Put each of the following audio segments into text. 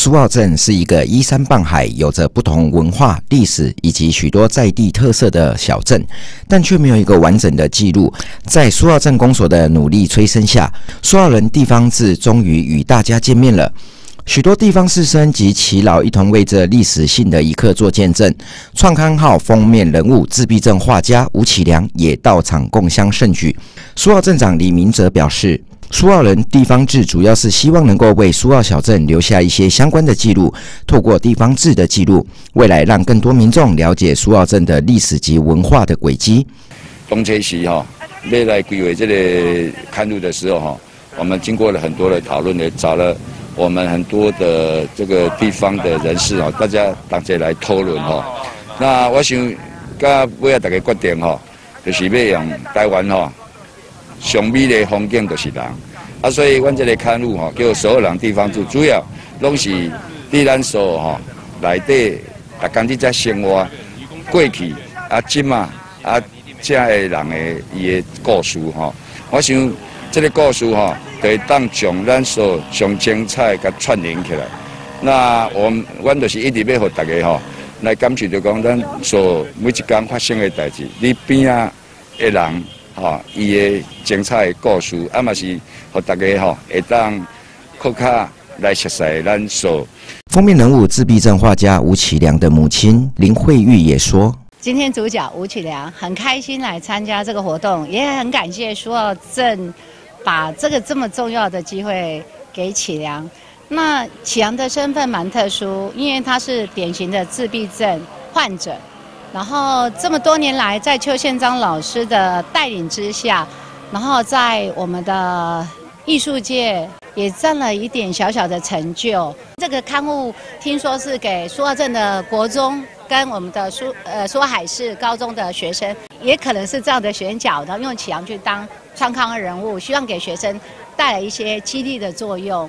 苏澳镇是一个依山傍海，有着不同文化、历史以及许多在地特色的小镇，但却没有一个完整的记录。在苏澳镇公所的努力催生下，苏澳人地方志终于与大家见面了。许多地方士绅及耆老一同为这历史性的一刻做见证。创刊号封面人物自闭症画家吴启良也到场共襄盛举。苏澳镇长李明哲表示，苏澳人地方志主要是希望能够为苏澳小镇留下一些相关的记录，透过地方志的记录，未来让更多民众了解苏澳镇的历史及文化的轨迹。 东车时要来规划这个刊物的时候我们经过了很多的讨论，也找了我们很多的这个地方的人士大家大家来讨论那我想，到尾大家决定就是要用台湾上美的风景就是人所以阮这个刊物叫所有人地方志，主要拢是伫咱所内底大家伫遮生活过去即嘛遮的人的伊的故事我想这个故事就会当将咱所上精彩甲串联起来。那阮就是一直要互大家来感受着讲咱所每一天发生的代志，你边的人伊的精彩的故事，嘛是互大家会当更加来熟悉咱所。 封面人物自闭症画家吴启良的母亲林慧玉也说， 今天主角吴启良很开心来参加这个活动，也很感谢苏澳镇把这么重要的机会给启良。那启良的身份蛮特殊，因为他是典型的自闭症患者，然后这么多年来，在邱宪章老师的带领之下，然后在我们的艺术界也占了一点小小的成就。这个刊物听说是给苏澳镇的国中跟我们的苏澳海事高中的学生，也可能是这样的选角，然后用启良去当创刊人物，希望给学生带来一些激励的作用。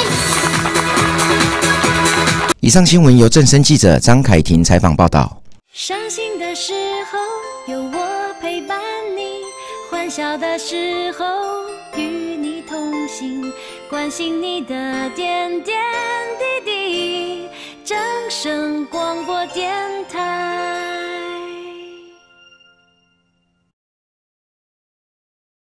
以上新闻由正声记者张凯婷采访报道。 伤心的时候有我陪伴你，欢笑的时候与你同行，关心你的点点滴滴。正声广播电台。